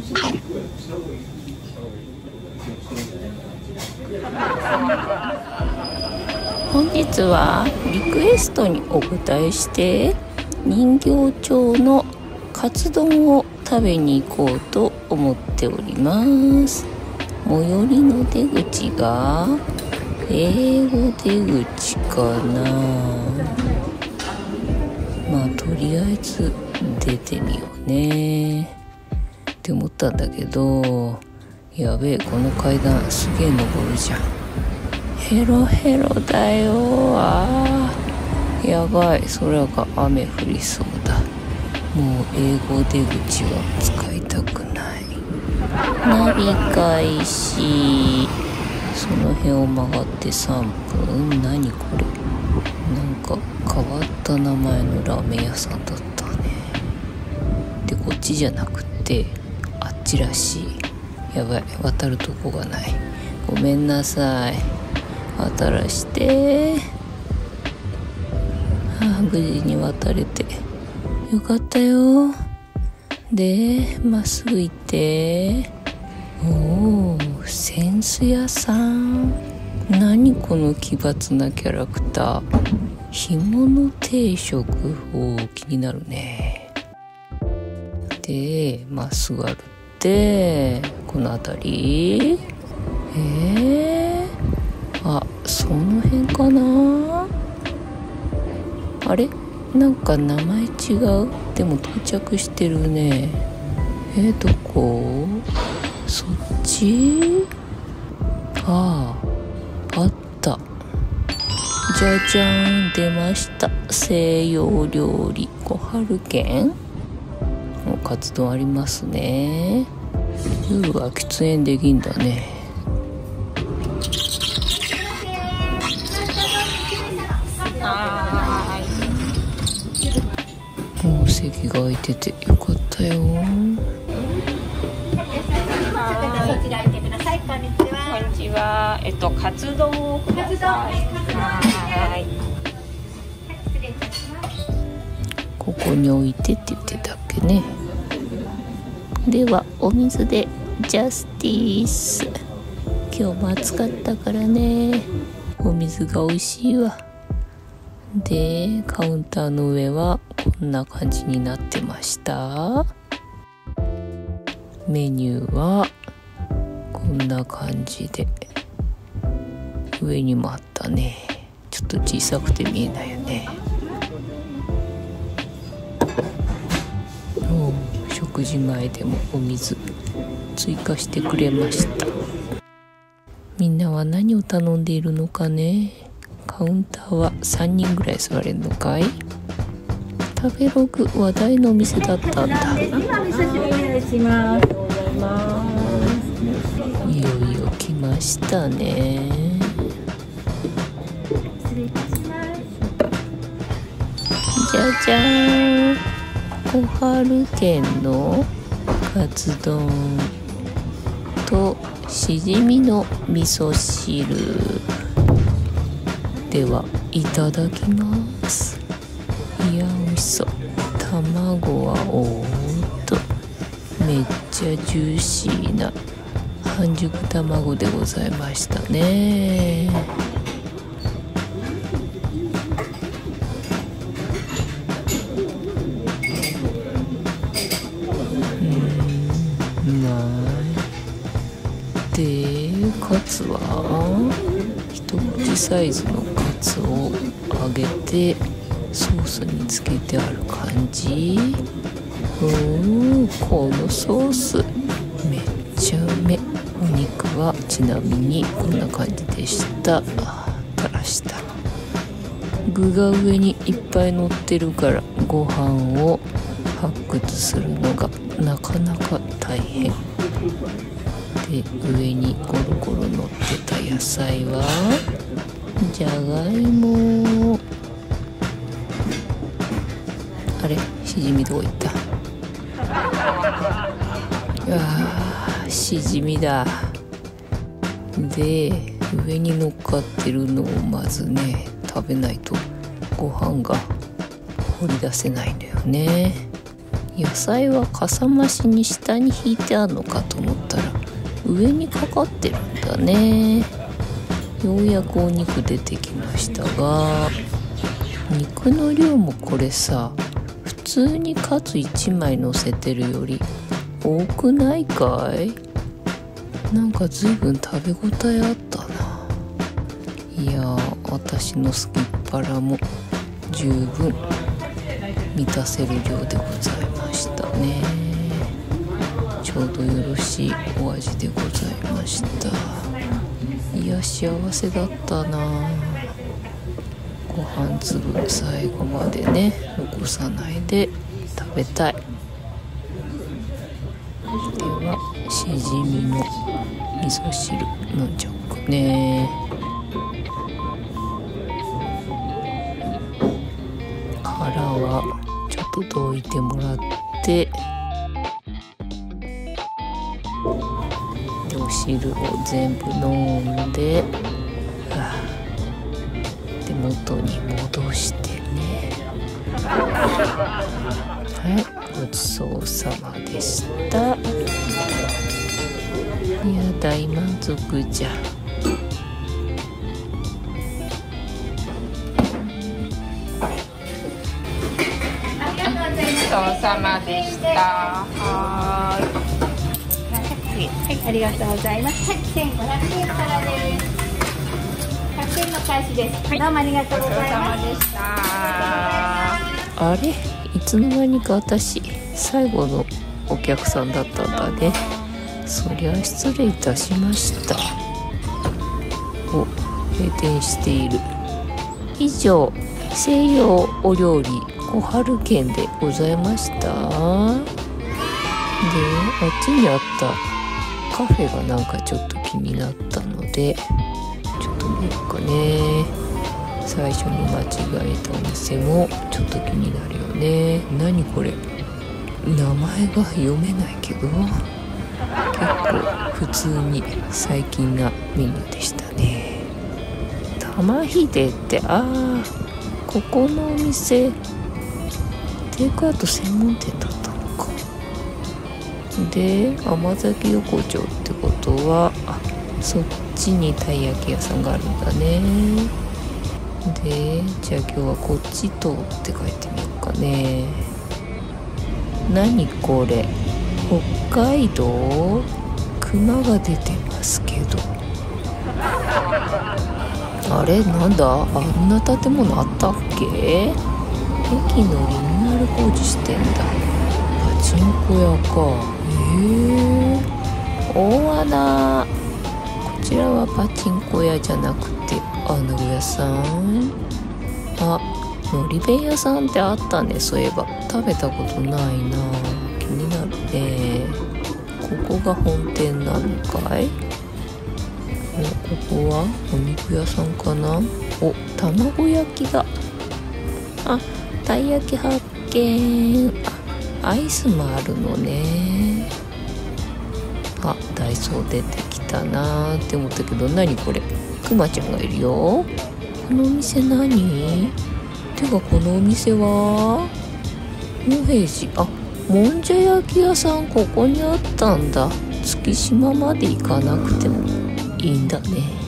本日はリクエストにお答えして人形町のカツ丼を食べに行こうと思っております。最寄りの出口が英語出口かな。まあとりあえず出てみようねって思ったんだけど、やべえ、この階段すげえ登るじゃん。ヘロヘロだよ。やばい、空が雨降りそうだ。もう英語出口は使いたくない。ナビ開始。その辺を曲がって3分。何これ、なんか変わった名前のラーメン屋さんだったね。でこっちじゃなくてあっちらしい。やばい、渡るとこがない。ごめんなさい。渡らして。無事に渡れてよかったよ。でまっすぐ行って、おー、扇子屋さん。何この奇抜なキャラクター。干物定食。気になるね。でまっすぐ歩ってこの辺り。あ、その辺かな。あれ、なんか名前違う。でも到着してるね。どこ？そっち？あった。じゃじゃーん、出ました。西洋料理小春軒のカツ丼ありますね。夜は喫煙できんだね。もう席が空いててよかったよ。 そちら行ってください。こんにちは。 こんにちは。カツ丼をください。はい。 失礼いたします。 ここに置いてって言ってたっけね。ではお水でジャスティス。今日も暑かったからね、お水が美味しいわ。でカウンターの上はこんな感じになってました。メニューはこんな感じで、上にもあったね。ちょっと小さくて見えないよね。食事前でもお水追加してくれました。みんなは何を頼んでいるのかね。カウンターは3人ぐらい座れるのかい。食べログ話題のお店だったんだ。 今味噌汁お願いします。 いよいよ来ましたね。 失礼いたします。 じゃじゃーん、小春軒のカツ丼としじみの味噌汁ではいただきます。いや美味しそう。卵はめっちゃジューシーな半熟卵でございましたね。でカツは一口サイズのカツを揚げてソースにつけてある感じ。このソースめっちゃうめ。お肉はちなみにこんな感じでした。垂らした具が上にいっぱい乗ってるからご飯を発掘するのがなかなか大変で、上にゴロゴロ乗ってた野菜はじゃがいも。あれ、しじみどこ行った。しじみだ。で上に乗っかってるのをまずね食べないとご飯が掘り出せないんだよね。 野菜はかさ増しに下に引いてあるのかと思ったら上にかかってるんだね。ようやくお肉出てきましたが、肉の量もこれさ、普通にカツ1枚乗せてるより多くないかい？なんか随分食べ応えあったな。いやー、私のすきっ腹も十分満たせる量でございましたね。ちょうどよろしいお味でございました。いや、幸せだったな。ご飯粒最後までね残さないで食べたい。ではしじみの味噌汁飲んじゃおうかね。殻はちょっとどいてもらって、でお汁を全部飲んで、で元に戻してね。はい、ごちそうさまでした。いや、大満足じゃ。 ごちそうさまでした。 はい、ありがとうございます。はい、1500円からです。100円の開始です。どうもありがとうございます。 ごちそうさまでした。 あれ、いつの間にか私最後のお客さんだったんだね。そりゃ失礼いたしました。お、閉店している。以上、西洋お料理小春軒でございました。で、あっちにあったカフェがなんかちょっと気になったので、ちょっと見ようかね。最初に間違えたお店もちょっと気になるよね。何これ、名前が読めないけど、結構普通に最近なメニューでしたね。玉ひでって、ここのお店テイクアウト専門店だったのか。で、甘崎横丁ってことは、そっちにたい焼き屋さんがあるんだね。で、じゃあ今日はこっち通って帰ってみようかね。何これ、北海道？熊が出てますけど。あれ、なんだ、あんな建物あったっけ？駅のリニューアル工事してんだ。パチンコ屋か。大穴。こちらはパチンコ屋じゃなくて穴子屋さん。のり弁屋さんってあったね。そういえば食べたことないな。気になるね。ここが本店なのかい？ここはお肉屋さんかな。お、卵焼きだ。たい焼き発見。アイスもあるのね。ダイソー出てきたなーって思ったけど、何これ、くまちゃんがいるよ。このお店何？てかこのお店は野平寺。もんじゃ焼き屋さんここにあったんだ。月島まで行かなくてもいいんだね。